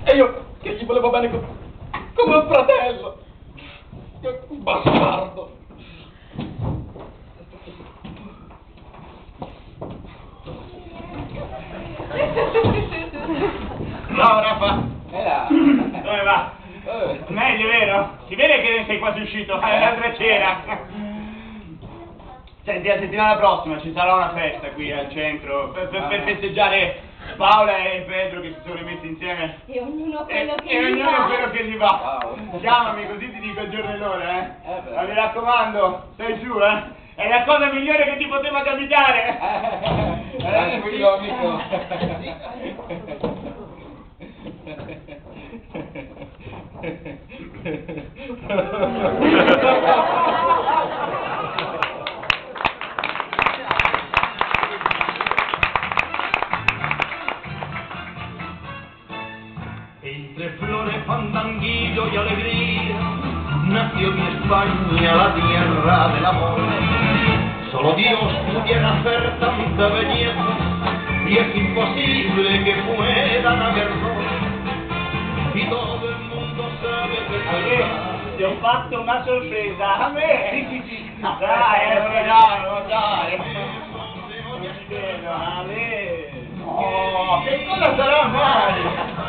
E io che gli volevo bene come un fratello. Che bastardo. Ciao Rafa! Dove va? Meglio, vero? Si vede che ne sei quasi uscito, fai un'altra cena. Senti, la settimana prossima ci sarà una festa qui al centro per festeggiare Paola e Pedro che si sono rimessi insieme. E ognuno quello che E gli ognuno va. quello che gli va. Wow. Chiamami così ti dico il giorno e l'ora, Ma mi raccomando, stai giù, È la cosa migliore che ti poteva capitare. Tranquillo amico. Entre flores, fandanguillo y alegría, nació mi España, la tierra del amor. Solo Dios pudiera hacer tanta belleza, y es imposible que puedan haber dos. Y todo el mundo sabe que Ti ho fatto una sorpresa. A me? Sì. Dai, dai. Non ci vedo, a me. Oh, che cosa sarà mai?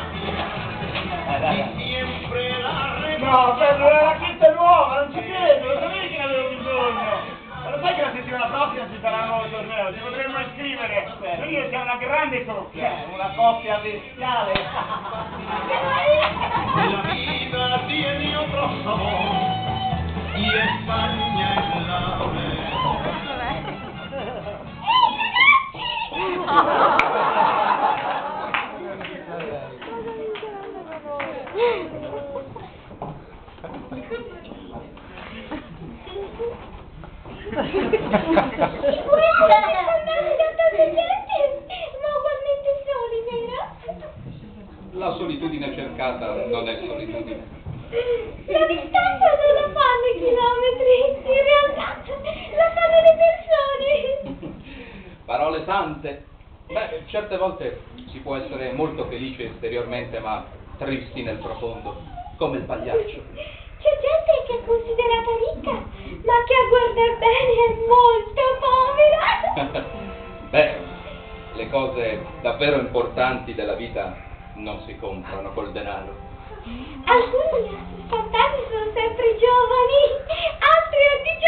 No, Pedro, è la chetta nuova, non ci credo, lo sapevi che ne avevo bisogno. Ma lo sai che la settimana prossima ci sarà un nuovo torneo, ci potremmo iscrivere. Io siamo una grande coppia. Una coppia bestiale. la vida tiene otro sabor, y España es la La solitudine cercata non è solitudine. La distanza non la fanno i chilometri, in realtà la fanno le persone. Parole sante. Beh, certe volte si può essere molto felici esteriormente, ma tristi nel profondo, come il pagliaccio. C'è gente che è considerata ricca, ma che a guardar bene è molto povera. Beh, le cose davvero importanti della vita non si comprano col denaro. Alcuni a 60 anni sono sempre giovani, altri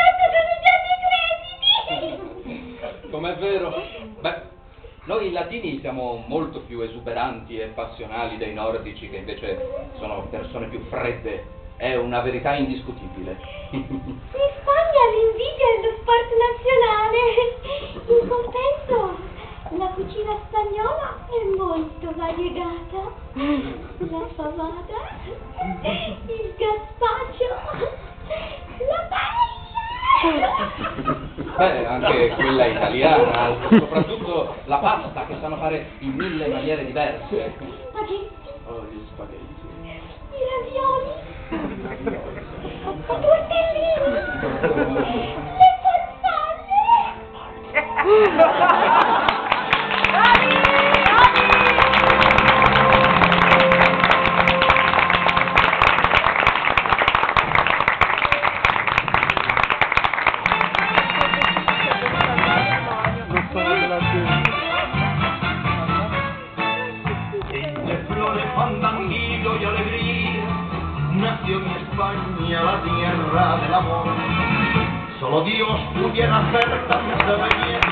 a 18 sono già decrepiti. Com'è vero? Beh, noi latini siamo molto più esuberanti e passionali dei nordici, che invece sono persone più fredde. È una verità indiscutibile. In Spagna l'invidia è lo sport nazionale. In compenso, la cucina spagnola è molto variegata. La favata, il gazpacho, la paella. Beh, anche quella italiana, soprattutto la pasta che sanno fare in 1000 maniere diverse. Spaghetti. Oh, gli spaghetti. I ravioli. I tortellini. Le farfalle. Entre flores, fandanguillo y alegría, nació mi España, la tierra del amor. Solo Dios pudiera hacer tanta belleza.